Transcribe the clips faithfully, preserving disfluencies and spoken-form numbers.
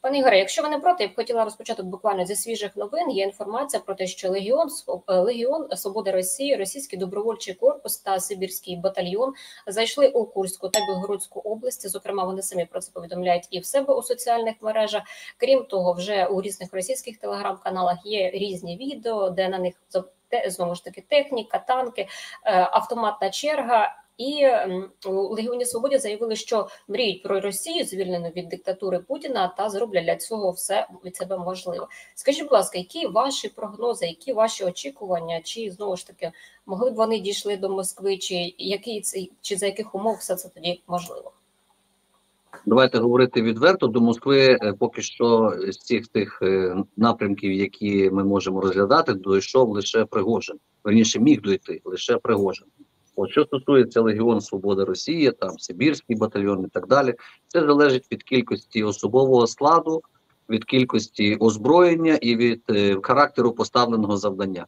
Пане Ігоре, якщо ви не проти, я б хотіла розпочати буквально зі свіжих новин. Є інформація про те, що Легіон, Легіон Свободи Росії, Російський добровольчий корпус та Сибірський батальйон зайшли у Курську та Білгородську області. Зокрема, вони самі про це повідомляють і в себе у соціальних мережах. Крім того, вже у різних російських телеграм-каналах є різні відео, де на них знову ж таки техніка, танки, автоматна черга. І у Легіоні Свободи заявили, що мріють про Росію, звільнену від диктатури Путіна, та зроблять для цього все від себе можливе. Скажіть, будь ласка, які ваші прогнози, які ваші очікування, чи знову ж таки могли б вони дійшли до Москви, чи які чи за яких умов все це тоді можливо? Давайте говорити відверто. До Москви поки що з цих тих напрямків, які ми можемо розглядати, дійшов лише Пригожин. Верніше, міг дійти лише Пригожин. От що стосується Легіон Свободи Росії, там Сибірський батальйон і так далі, це залежить від кількості особового складу, від кількості озброєння і від е, характеру поставленого завдання.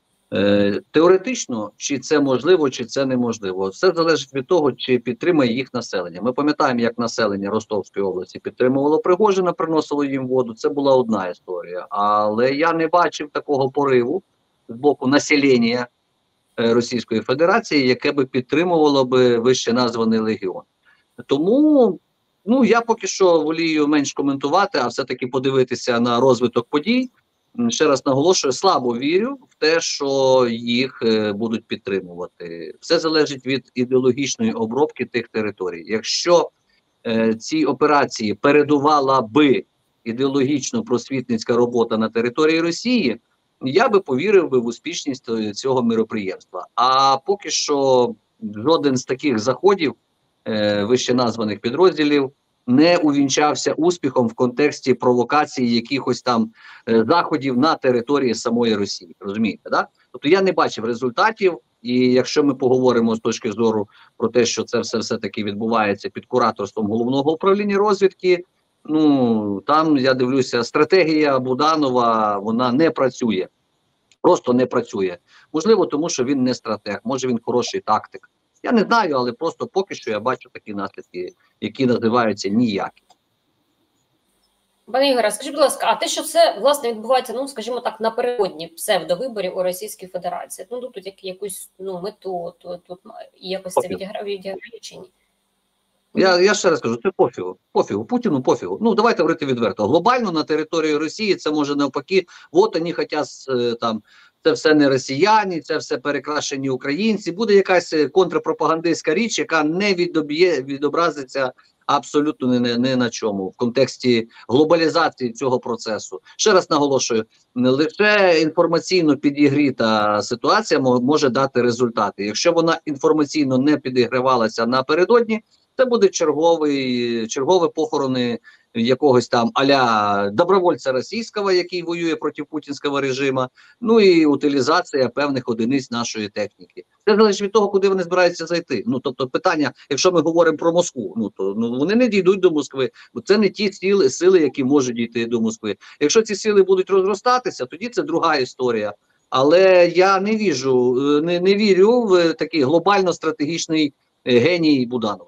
Е, теоретично, чи це можливо, чи це неможливо, все залежить від того, чи підтримає їх населення. Ми пам'ятаємо, як населення Ростовської області підтримувало Пригожина, приносило їм воду, це була одна історія. Але я не бачив такого пориву з боку населення Російської Федерації, яке би підтримувало би вище названий Легіон. Тому, ну, я поки що волію менш коментувати, а все-таки подивитися на розвиток подій. Ще раз наголошую, слабо вірю в те, що їх е, будуть підтримувати. Все залежить від ідеологічної обробки тих територій. Якщо е, ці операції передувала би ідеологічно-просвітницька робота на території Росії, я би повірив би в успішність цього міроприємства. А поки що жоден з таких заходів е, вище названих підрозділів не увінчався успіхом в контексті провокації якихось там е, заходів на території самої Росії. Розумієте, да? Тобто я не бачив результатів, і якщо ми поговоримо з точки зору про те, що це все все-таки відбувається під кураторством Головного управління розвідки, ну, там, я дивлюся, стратегія Буданова, вона не працює. Просто не працює. Можливо, тому що він не стратег, може він хороший тактик. Я не знаю, але просто поки що я бачу такі наслідки, які називаються ніякі. Пане Ігоре, скажіть, будь ласка, а те, що це, власне, відбувається, ну, скажімо так, напередодні псевдовиборів у Російській Федерації, ну, тут як, якусь ну, мету, тут, тут якось це відіграє, відіграє чи ні? Я, я ще раз кажу, це пофігу, пофігу, Путіну пофігу. Ну, давайте говорити відверто. Глобально на території Росії це може навпаки, от вони хочуть там, це все не росіяни, це все перекрашені українці. Буде якась контрпропагандистська річ, яка не відоб'є, відобразиться абсолютно не, не, не на чому в контексті глобалізації цього процесу. Ще раз наголошую, лише інформаційно підігріта ситуація може дати результати. Якщо вона інформаційно не підігривалася напередодні, це буде черговий, чергові похорони якогось там а-ля добровольця російського, який воює проти путінського режиму, ну і утилізація певних одиниць нашої техніки. Це залежить від того, куди вони збираються зайти. Ну, тобто питання, якщо ми говоримо про Москву, ну, то ну, вони не дійдуть до Москви, бо це не ті сили, сили, які можуть дійти до Москви. Якщо ці сили будуть розростатися, тоді це друга історія. Але я не віжу, не, не вірю в такий глобально-стратегічний геній Буданова.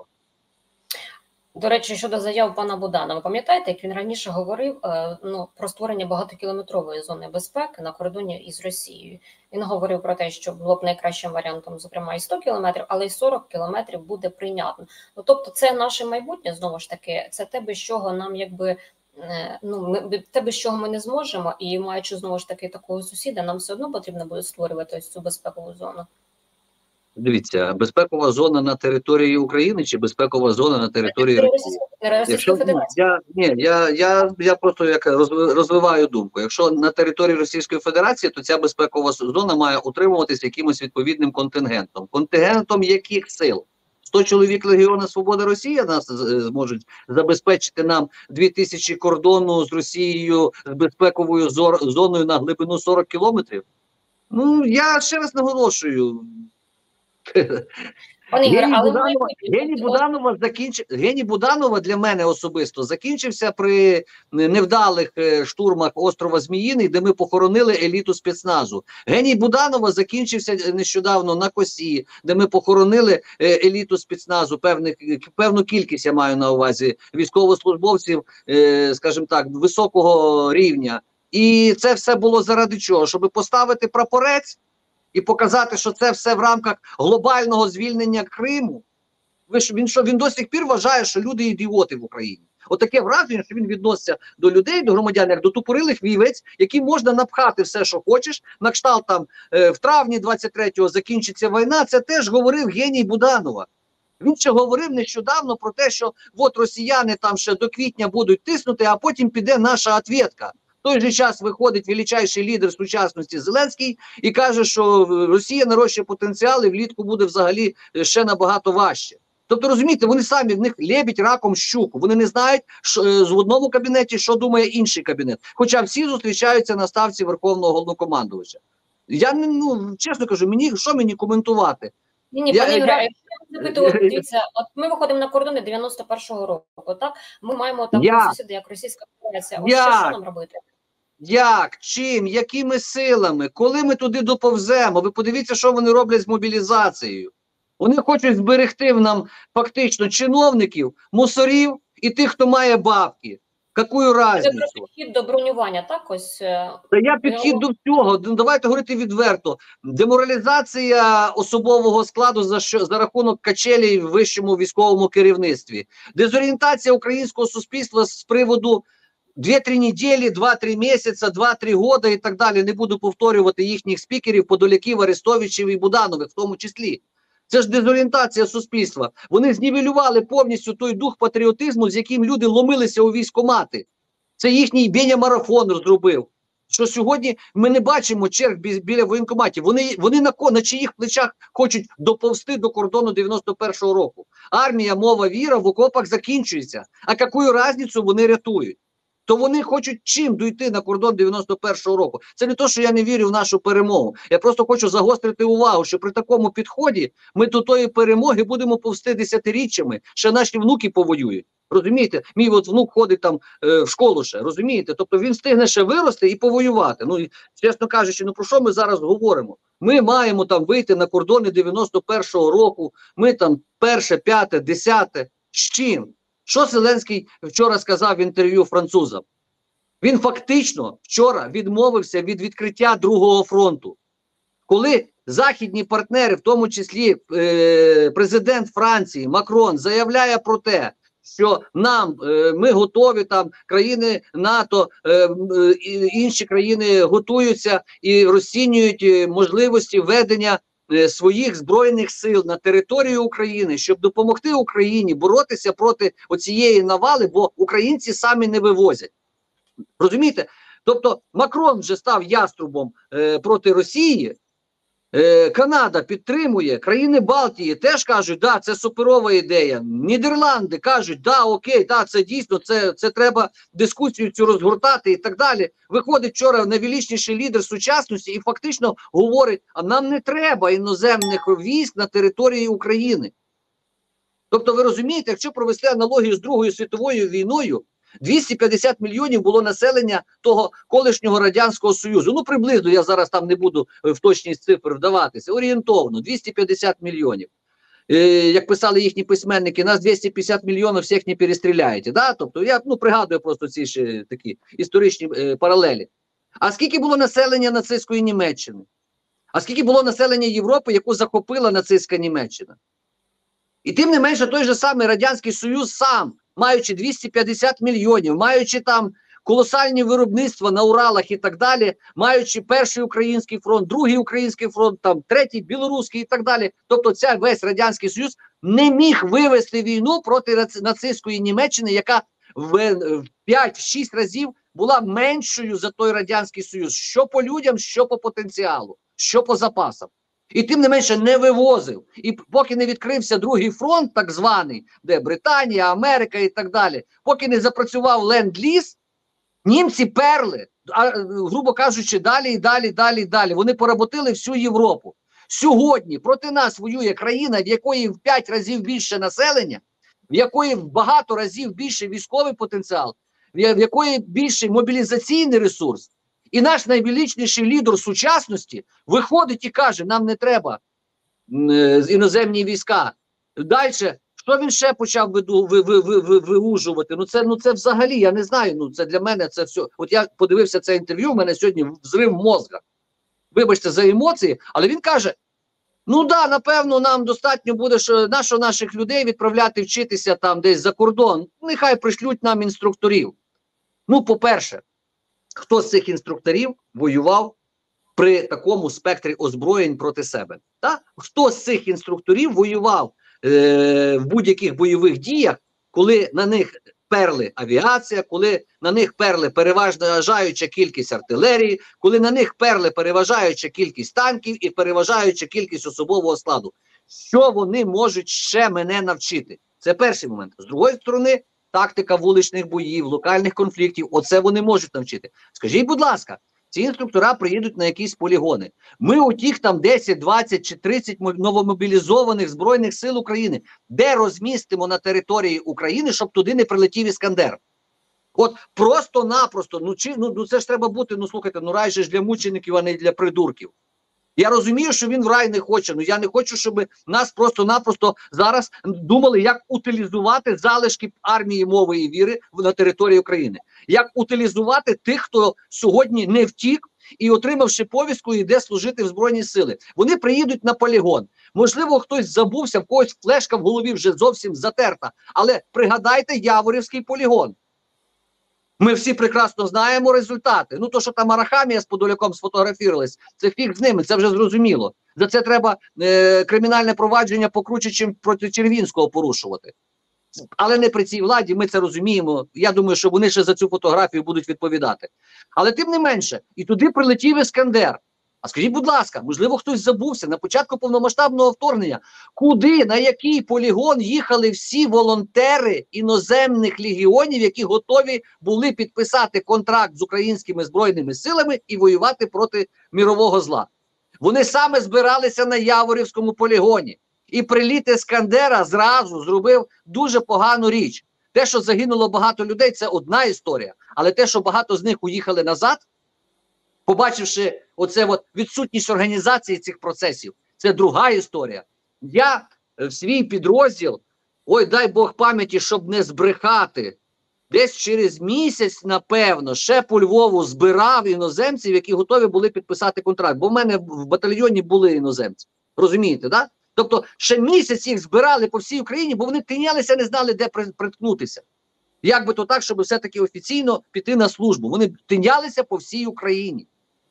До речі, щодо заяв пана Буданова, пам'ятаєте, як він раніше говорив е, ну, про створення багатокілометрової зони безпеки на кордоні із Росією. Він говорив про те, що було б найкращим варіантом, зокрема, і сто кілометрів, але й сорок кілометрів буде прийнятно. Ну, тобто це наше майбутнє, знову ж таки, це те, без чого нам якби, е, ну, ми, те, без чого ми не зможемо, і маючи, знову ж таки, такого сусіда, нам все одно потрібно буде створювати ось цю безпекову зону. Дивіться, безпекова зона на території України чи безпекова зона на території Росії? Якщо, я, ні, я, я, я просто як розвиваю думку. Якщо на території Російської Федерації, то ця безпекова зона має утримуватися якимось відповідним контингентом. Контингентом яких сил? сто чоловік Легіону Свободи Росії нас зможуть забезпечити нам дві тисячі кордону з Росією з безпековою зоною на глибину сорок кілометрів? Ну, я ще раз наголошую. Пане Ігоре, Геній але ми Буданова, маємо Геній от- Буданова закінч... Геній Буданова для мене особисто закінчився при невдалих е, штурмах острова Зміїний, де ми похоронили еліту спецназу. Геній Буданова закінчився нещодавно на Косі, де ми похоронили е, еліту спецназу, певних, певну кількість, я маю на увазі, військовослужбовців, е, скажімо так, високого рівня. І це все було заради чого? Щоб поставити прапорець і показати, що це все в рамках глобального звільнення Криму. Ви що, він що, він до сих пір вважає, що люди ідіоти в Україні. Отаке враження, що він відноситься до людей, до громадян, як до тупорилих вівець, які можна напхати все, що хочеш. На кшталт там е, в травні двадцять третього закінчиться війна. Це теж говорив Геній Буданова. Він ще говорив нещодавно про те, що от росіяни там ще до квітня будуть тиснути, а потім піде наша відповідка. В той же час виходить величайший лідер сучасності Зеленський і каже, що Росія нарощує потенціал і влітку буде взагалі ще набагато важче. Тобто, розумієте, вони самі, в них лебідь раком щуку. Вони не знають що, з в одному кабінеті, що думає інший кабінет. Хоча всі зустрічаються на ставці Верховного Головнокомандувача. Я, ну, чесно кажу, мені, що мені коментувати? Ні, ні, Я- пане Ігоре, я- а якщо я запитую, от дивіться, от ми виходимо на кордони дев'яносто першого року, так? Ми маємо таку Як? сусіду, як Російська Федерація. Ось що, Як? що нам робити? Як? Чим? Якими силами? Коли ми туди доповземо? Ви подивіться, що вони роблять з мобілізацією. Вони хочуть зберегти в нам фактично чиновників, мусорів і тих, хто має бабки. Какую Це разницю? про підхід до бронювання, так? Ось е, Та я підхід до всього. Ну, давайте говорити відверто. Деморалізація особового складу за що за рахунок качелей в вищому військовому керівництві. Дезорієнтація українського суспільства з приводу дві-три неділі, два-три місяці, два-три роки і так далі. Не буду повторювати їхніх спікерів, Подоляків, Арестовичів і Буданових в тому числі. Це ж дезорієнтація суспільства. Вони знівелювали повністю той дух патріотизму, з яким люди ломилися у військкомати. Це їхній Беня-марафон зробив. Що сьогодні ми не бачимо черг бі біля воєнкоматів. Вони, вони на, на чиїх плечах хочуть доповзти до кордону дев'яносто першого року. Армія, мова, віра в окопах закінчується. А яку різницю вони рятують? То вони хочуть чим дійти на кордон дев'яносто першого року. Це не то, що я не вірю в нашу перемогу. Я просто хочу загострити увагу, що при такому підході ми до тої перемоги будемо повсти десятиріччями, ще наші внуки повоюють. Розумієте? Мій от внук ходить там е, в школу ще, розумієте? Тобто він встигне ще вирости і повоювати. Ну, і, чесно кажучи, ну про що ми зараз говоримо? Ми маємо там вийти на кордони дев'яносто першого року, ми там перше, п'яте, десяте. З чим? Що Зеленський вчора сказав в інтерв'ю французам? Він фактично вчора відмовився від відкриття другого фронту. Коли західні партнери, в тому числі е, президент Франції Макрон, заявляє про те, що нам, е, ми готові, там країни НАТО, е, е, інші країни готуються і розцінюють е, можливості ведення е, своїх збройних сил на територію України, щоб допомогти Україні боротися проти оцієї навали, бо українці самі не вивозять. Розумієте? Тобто Макрон вже став яструбом е, проти Росії, е, Канада підтримує, країни Балтії теж кажуть, да, це суперова ідея. Нідерланди кажуть, да, окей, да, це дійсно, це, це треба дискусію цю розгортати і так далі. Виходить вчора найвеличніший лідер сучасності і фактично говорить, а нам не треба іноземних військ на території України. Тобто ви розумієте, якщо провести аналогію з Другою світовою війною, двісті п'ятдесят мільйонів було населення того колишнього Радянського Союзу. Ну, приблизно, я зараз там не буду в точність цифр вдаватися, орієнтовно, двісті п'ятдесят мільйонів. Е, як писали їхні письменники, нас двісті п'ятдесят мільйонів всіх не перестріляєте. Да? Тобто, я ну, пригадую просто ці ще такі історичні е, паралелі. А скільки було населення нацистської Німеччини? А скільки було населення Європи, яку захопила нацистська Німеччина? І тим не менше, той же самий Радянський Союз сам, маючи двісті п'ятдесят мільйонів, маючи там колосальні виробництва на Уралах і так далі, маючи перший український фронт, другий український фронт, там третій білоруський і так далі. Тобто ця весь Радянський Союз не міг вивести війну проти нацистської Німеччини, яка в п'ять-шість разів була меншою за той Радянський Союз. Що по людям, що по потенціалу, що по запасам. І тим не менше не вивозив. І поки не відкрився другий фронт, так званий, де Британія, Америка і так далі, поки не запрацював ленд-ліз, німці перли, а, грубо кажучи, далі і далі, далі, далі. Вони поработили всю Європу. Сьогодні проти нас воює країна, в якої в п'ять разів більше населення, в якої в багато разів більше військовий потенціал, в якої більший мобілізаційний ресурс. І наш найвеличніший лідер сучасності виходить і каже, нам не треба е, іноземні війська. Далі, що він ще почав виду, ви, ви, ви, ви, виужувати? Ну це, ну це взагалі, я не знаю, ну це для мене це все. От я подивився це інтерв'ю, в мене сьогодні взрив мозга. Вибачте за емоції, але він каже, ну да, напевно, нам достатньо буде що, нашо наших людей відправляти вчитися там десь за кордон. Нехай пришлють нам інструкторів. Ну, по-перше, хто з цих інструкторів воював при такому спектрі озброєнь проти себе? Так? Хто з цих інструкторів воював е, в будь-яких бойових діях, коли на них перли авіація, коли на них перли переважаюча кількість артилерії, коли на них перли переважаюча кількість танків і переважаюча кількість особового складу? Що вони можуть ще мене навчити? Це перший момент. З другої сторони, тактика вуличних боїв, локальних конфліктів, оце вони можуть навчити. Скажіть, будь ласка, ці інструктора приїдуть на якісь полігони. Ми у тих там десять, двадцять чи тридцять новомобілізованих Збройних сил України, де розмістимо на території України, щоб туди не прилетів Іскандер? От просто-напросто, ну, чи, ну, ну це ж треба бути, ну слухайте, ну рай же ж для мучеників, а не для придурків. Я розумію, що він в рай не хоче, але я не хочу, щоб нас просто-напросто зараз думали, як утилізувати залишки армії мови і віри на території України. Як утилізувати тих, хто сьогодні не втік і, отримавши повістку, йде служити в Збройні сили. Вони приїдуть на полігон. Можливо, хтось забувся, в когось флешка в голові вже зовсім затерта. Але пригадайте Яворівський полігон. Ми всі прекрасно знаємо результати. Ну, то, що там Арахамія з Подоляком сфотографірувались, це фіг з ними, це вже зрозуміло. За це треба е, кримінальне провадження покруче, чим проти Червінського порушувати. Але не при цій владі, ми це розуміємо. Я думаю, що вони ще за цю фотографію будуть відповідати. Але тим не менше, і туди прилетів Іскандер. А скажіть, будь ласка, можливо, хтось забувся на початку повномасштабного вторгнення, куди, на який полігон їхали всі волонтери іноземних легіонів, які готові були підписати контракт з українськими Збройними силами і воювати проти мірового зла. Вони саме збиралися на Яворівському полігоні. І приліт Іскандера зразу зробив дуже погану річ. Те, що загинуло багато людей, це одна історія. Але те, що багато з них уїхали назад, побачивши оце от відсутність організації цих процесів, це друга історія. Я в свій підрозділ, ой, дай Бог пам'яті, щоб не збрехати, десь через місяць, напевно, ще по Львову збирав іноземців, які готові були підписати контракт. Бо в мене в батальйоні були іноземці. Розумієте, так? Тобто ще місяць їх збирали по всій Україні, бо вони тинялися, не знали, де приткнутися. Як би то так, щоб все-таки офіційно піти на службу. Вони тинялися по всій Україні.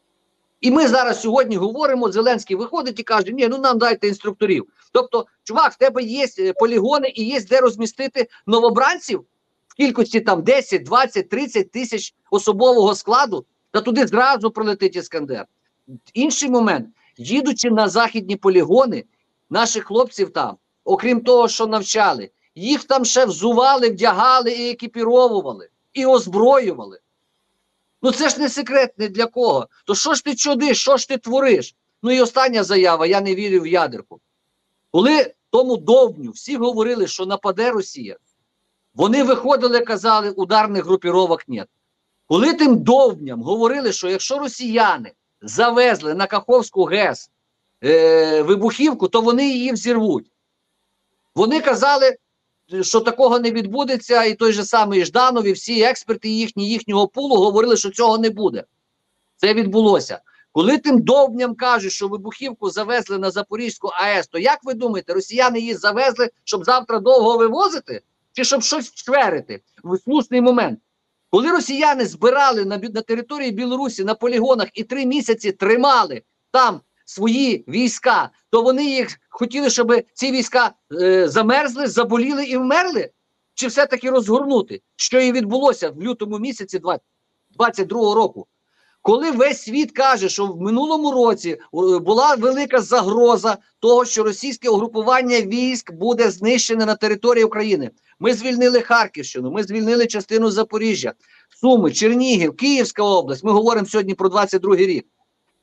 І ми зараз сьогодні говоримо, Зеленський виходить і каже, ні, ну нам дайте інструкторів. Тобто, чувак, в тебе є полігони і є де розмістити новобранців в кількості там десять, двадцять, тридцять тисяч особового складу, та туди зразу прилетить Іскандер. Інший момент, їдучи на західні полігони, наших хлопців там, окрім того, що навчали, їх там ще взували, вдягали і екіпіровували, і озброювали. Ну це ж не секрет ні для кого. То що ж ти чудиш, що ж ти твориш? Ну і остання заява, я не вірю в ядерку. Коли тому Довбню всі говорили, що нападе Росія, вони виходили, казали, ударних групіровок нет. Коли тим Довбням говорили, що якщо росіяни завезли на Каховську ГЕС е, вибухівку, то вони її взірвуть. Вони казали, що такого не відбудеться, і той же самий Жданов, і всі експерти їхні, їхнього пулу говорили, що цього не буде. Це відбулося. Коли тим Довбням кажуть, що вибухівку завезли на Запорізьку АЕС, то як ви думаєте, росіяни її завезли, щоб завтра довго вивозити? Чи щоб щось чверити в слушний момент? Коли росіяни збирали на, на території Білорусі на полігонах і три місяці тримали там свої війська, то вони їх хотіли, щоб ці війська е, замерзли, заболіли і вмерли? Чи все-таки розгорнути? Що і відбулося в лютому місяці двадцять другого року. Коли весь світ каже, що в минулому році була велика загроза того, що російське угрупування військ буде знищене на території України. Ми звільнили Харківщину, ми звільнили частину Запоріжжя, Суми, Чернігів, Київська область. Ми говоримо сьогодні про двадцять другий рік.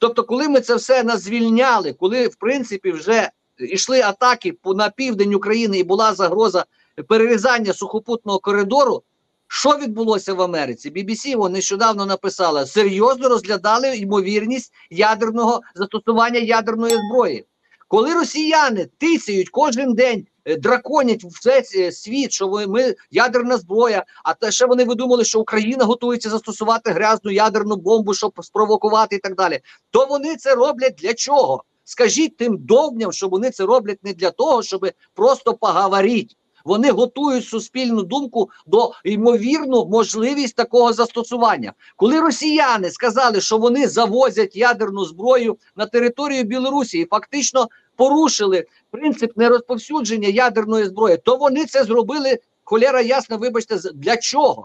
Тобто, коли ми це все назвільняли, коли, в принципі, вже йшли атаки на південь України і була загроза перерізання сухопутного коридору, що відбулося в Америці? бі бі сі вон нещодавно написала, серйозно розглядали ймовірність ядерного застосування ядерної зброї. Коли росіяни тисяють кожен день, драконять весь світ, що ми, ми ядерна зброя, а те ще вони видумали, що Україна готується застосувати грязну ядерну бомбу, щоб спровокувати і так далі, то вони це роблять для чого? Скажіть тим довбням, що вони це роблять не для того, щоб просто поговорити. Вони готують суспільну думку до ймовірну можливість такого застосування. Коли росіяни сказали, що вони завозять ядерну зброю на територію Білорусі і фактично порушили принцип нерозповсюдження ядерної зброї, то вони це зробили, холєра ясна, вибачте, для чого?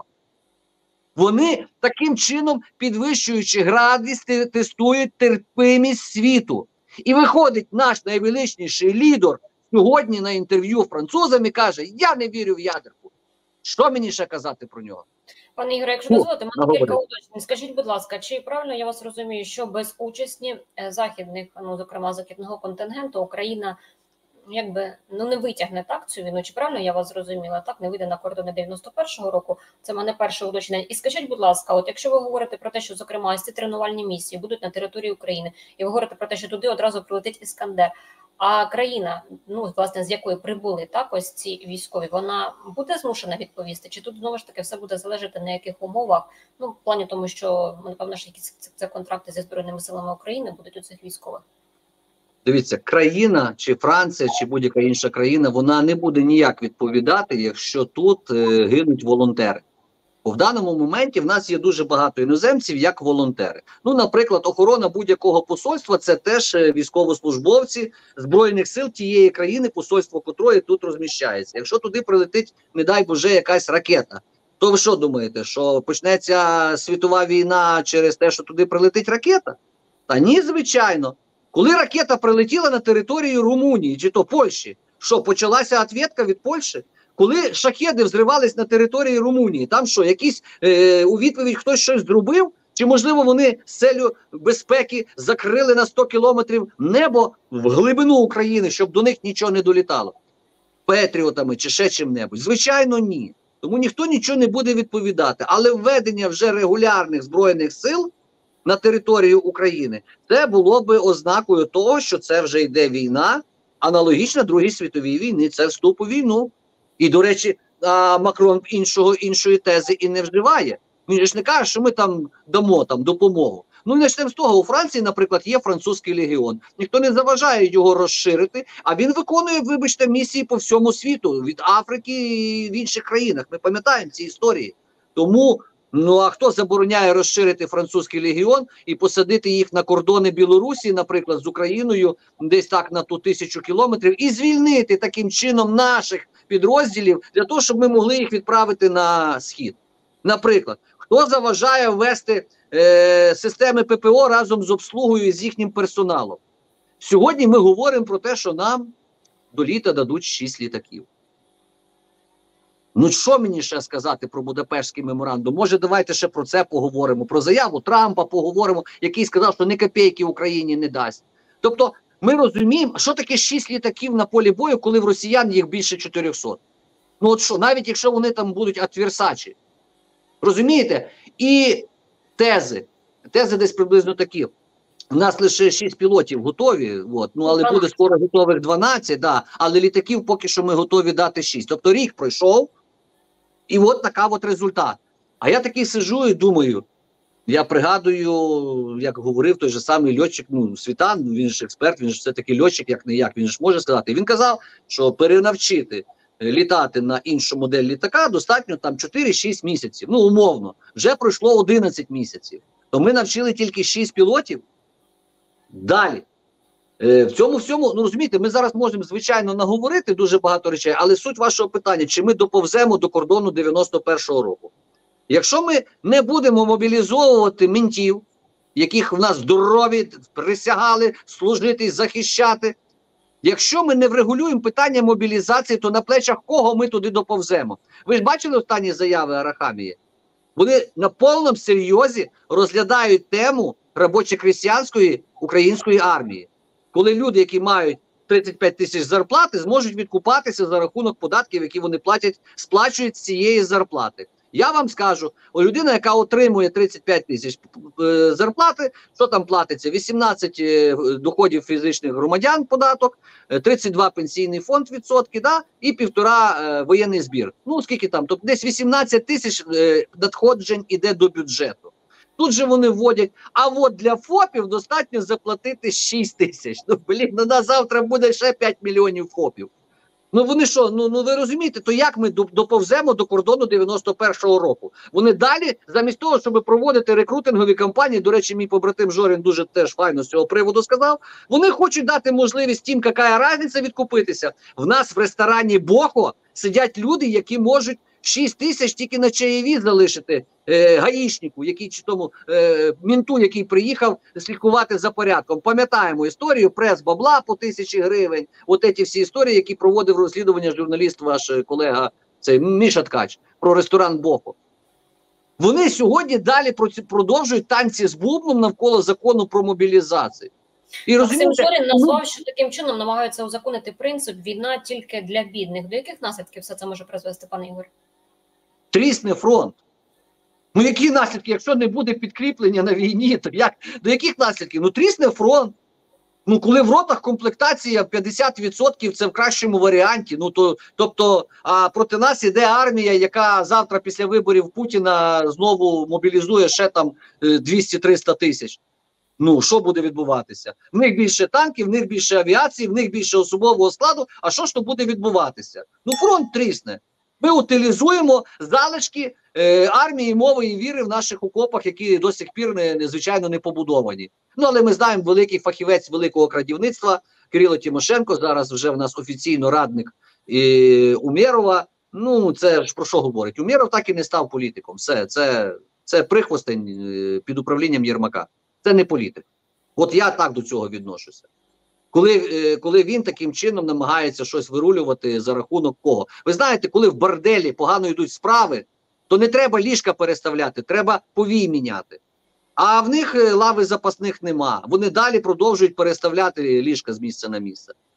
Вони таким чином, підвищуючи градус, тестують терпимість світу. І виходить наш найвеличніший лідер сьогодні на інтерв'ю французам і каже, я не вірю в ядерку. Що мені ще казати про нього? Пане Ігоре, якщо дозволите, в мене кілька уточнень. Скажіть, будь ласка, чи правильно я вас розумію, що без участі західних, ну, зокрема, західного контингенту, Україна якби, ну, не витягне так цю війну? Чи правильно я вас зрозуміла? Так, не вийде на кордони дев'яносто першого року. Це в мене перше уточнення. І скажіть, будь ласка, от якщо ви говорите про те, що, зокрема, ці тренувальні місії будуть на території України, і ви говорите про те, що туди одразу прилетить Іскандер, а країна, ну, власне, з якої прибули так ось ці військові, вона буде змушена відповісти? Чи тут, знову ж таки, все буде залежати на яких умовах? Ну, в плані тому, що, напевно, що якісь це контракти зі Збройними силами України будуть у цих військових. Дивіться, країна, чи Франція, чи будь-яка інша країна, вона не буде ніяк відповідати, якщо тут е, гинуть волонтери. Бо в даному моменті в нас є дуже багато іноземців як волонтери. Ну, наприклад, охорона будь-якого посольства – це теж військовослужбовці Збройних сил тієї країни, посольство котрої тут розміщається. Якщо туди прилетить, не дай Боже, якась ракета, то ви що думаєте, що почнеться світова війна через те, що туди прилетить ракета? Та ні, звичайно. Коли ракета прилетіла на територію Румунії, чи то Польщі, що, почалася відповідка від Польщі? Коли шахеди взривались на території Румунії, там що, якісь е, у відповідь хтось щось зробив? Чи, можливо, вони з целью безпеки закрили на сто кілометрів небо в глибину України, щоб до них нічого не долітало? Петріотами чи ще чим-небудь? Звичайно, ні. Тому ніхто нічого не буде відповідати. Але введення вже регулярних збройних сил на територію України, це було би ознакою того, що це вже йде війна, аналогічна Другій світовій війні, це вступ у війну. І, до речі, а, Макрон іншого, іншої тези і не вживає. Він ж не каже, що ми там дамо там, допомогу. Ну, почнемо з того, у Франції, наприклад, є французький легіон. Ніхто не заважає його розширити, а він виконує, вибачте, місії по всьому світу, від Африки і в інших країнах. Ми пам'ятаємо ці історії. Тому, ну, а хто забороняє розширити французький легіон і посадити їх на кордони Білорусі, наприклад, з Україною, десь так на ту тисячу кілометрів, і звільнити таким чином наших підрозділів для того, щоб ми могли їх відправити на схід? Наприклад, хто заважає ввести е, системи П П О разом з обслугою і з їхнім персоналом? Сьогодні ми говоримо про те, що нам до літа дадуть шість літаків. Ну, що мені ще сказати про Будапештський меморандум? Може, давайте ще про це поговоримо, про заяву Трампа поговоримо, який сказав, що ні копійки Україні не дасть. Тобто, ми розуміємо, що таке шість літаків на полі бою, коли в росіян їх більше чотирьохсот. Ну от що, навіть якщо вони там будуть адверсачі. Розумієте? І тези. Тези десь приблизно такі. У нас лише шість пілотів готові, от, ну, але буде скоро готових дванадцять, да, але літаків поки що ми готові дати шість. Тобто рік пройшов, і от така от результат. А я такий сиджу і думаю, я пригадую, як говорив той же самий льотчик, ну, Світан, він ж експерт, він ж все-таки льотчик, як не як, він ж може сказати. Він казав, що перенавчити літати на іншу модель літака достатньо там чотири-шість місяців, ну, умовно. Вже пройшло одинадцять місяців. То ми навчили тільки шість пілотів. Далі. Е, в цьому всьому, ну, розумієте, ми зараз можемо, звичайно, наговорити дуже багато речей, але суть вашого питання, чи ми доповземо до кордону дев'яносто першого року. Якщо ми не будемо мобілізовувати ментів, яких в нас здорові присягали служити і захищати, якщо ми не врегулюємо питання мобілізації, то на плечах кого ми туди доповземо? Ви ж бачили останні заяви Арахамії? Вони на повному серйозі розглядають тему робочо-крестьянської української армії. Коли люди, які мають тридцять п'ять тисяч зарплати, зможуть відкупатися за рахунок податків, які вони платять, сплачують з цієї зарплати. Я вам скажу, о, людина, яка отримує тридцять п'ять тисяч е, зарплати, що там платиться? вісімнадцять е, доходів фізичних громадян податок, е, тридцять два пенсійний фонд відсотки, да, і півтора е, воєнний збір. Ну, скільки там? Тобто десь вісімнадцять тисяч е, надходжень іде до бюджету. Тут же вони вводять, а от для ФОПів достатньо заплатити шість тисяч. Ну, блін, ну на завтра буде ще п'ять мільйонів ФОПів. Ну вони що, ну, ну ви розумієте, то як ми доповземо до кордону дев'яносто першого року? Вони далі, замість того, щоб проводити рекрутингові кампанії, до речі, мій побратим Жорін дуже теж файно з цього приводу сказав, вони хочуть дати можливість тим, яка різниця, відкупитися. В нас в ресторані Бохо сидять люди, які можуть шість тисяч тільки на чаєві залишити е, гаїшнику, який, чи тому е, мінту, який приїхав слідкувати за порядком. Пам'ятаємо історію, прес бабла по тисячі гривень, от ці всі історії, які проводив розслідування журналіст, ваш колега цей Міша Ткач, про ресторан Бохо. Вони сьогодні далі продовжують танці з бубном навколо закону про мобілізацію. І Максим Жорін назвав, що таким чином намагаються узаконити принцип «війна тільки для бідних». До яких наслідків все це може призвести, пане Ігор? Трісне фронт. Ну які наслідки? Якщо не буде підкріплення на війні, то як? До яких наслідків? Ну трісне фронт. Ну коли в ротах комплектація п'ятдесят відсотків, це в кращому варіанті. Ну то, тобто, а проти нас іде армія, яка завтра після виборів Путіна знову мобілізує ще там двісті-триста тисяч. Ну, що буде відбуватися? В них більше танків, в них більше авіації, в них більше особового складу. А що ж то буде відбуватися? Ну, фронт трісне. Ми утилізуємо залишки е, армії, мови і віри в наших окопах, які до сих пір, не, не, звичайно, не побудовані. Ну, але ми знаємо, великий фахівець великого крадівництва Кирило Тимошенко, зараз вже в нас офіційно радник е, Умєрова. Ну, це ж про що говорить? Умєров так і не став політиком. Все, це, це прихвостень е, під управлінням Єрмака. Це не політик. От я так до цього відношуся. Коли, е, коли він таким чином намагається щось вирулювати за рахунок кого. Ви знаєте, коли в борделі погано йдуть справи, то не треба ліжка переставляти, треба повій міняти. А в них лави запасних нема. Вони далі продовжують переставляти ліжка з місця на місце.